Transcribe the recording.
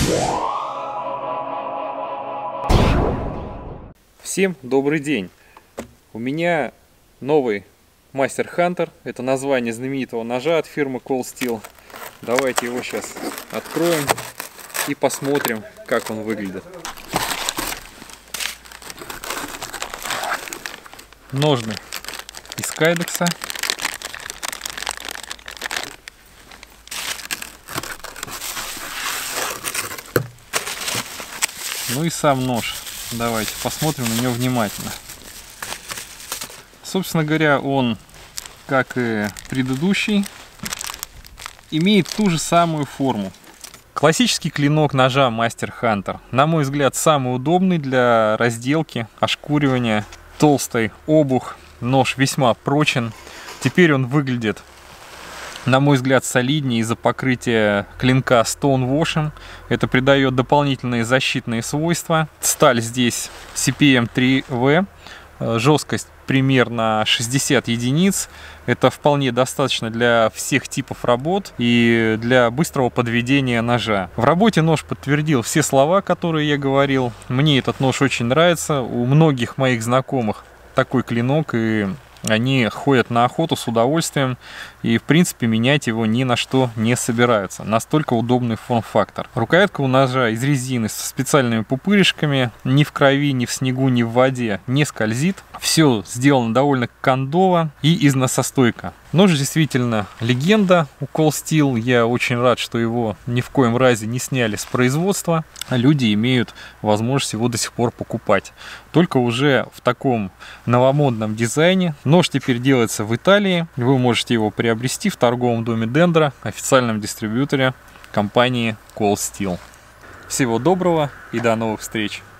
Всем добрый день! У меня новый Master Hunter. Это название знаменитого ножа от фирмы Cold Steel. Давайте его сейчас откроем и посмотрим, как он выглядит. Ножны из кайдекса. Ну и сам нож. Давайте посмотрим на него внимательно. Собственно говоря, он, как и предыдущий, имеет ту же самую форму. Классический клинок ножа Master Hunter, на мой взгляд, самый удобный для разделки, ошкуривания. Толстый обух, нож весьма прочен. Теперь он выглядит, на мой взгляд, солиднее из-за покрытия клинка Stonewash'ем. Это придает дополнительные защитные свойства. Сталь здесь CPM 3V, жесткость примерно 60 единиц. Это вполне достаточно для всех типов работ и для быстрого подведения ножа. В работе нож подтвердил все слова, которые я говорил. Мне этот нож очень нравится. У многих моих знакомых такой клинок, и они ходят на охоту с удовольствием и, в принципе, менять его ни на что не собираются. Настолько удобный форм-фактор. Рукоятка у ножа из резины со специальными пупырышками. Ни в крови, ни в снегу, ни в воде не скользит. Все сделано довольно кондово и износостойко. Нож действительно легенда у Cold Steel. Я очень рад, что его ни в коем разе не сняли с производства. Люди имеют возможность его до сих пор покупать. Только уже в таком новомодном дизайне. Нож теперь делается в Италии. Вы можете его приобрести в торговом доме Dendro, официальном дистрибьюторе компании Cold Steel. Всего доброго и до новых встреч!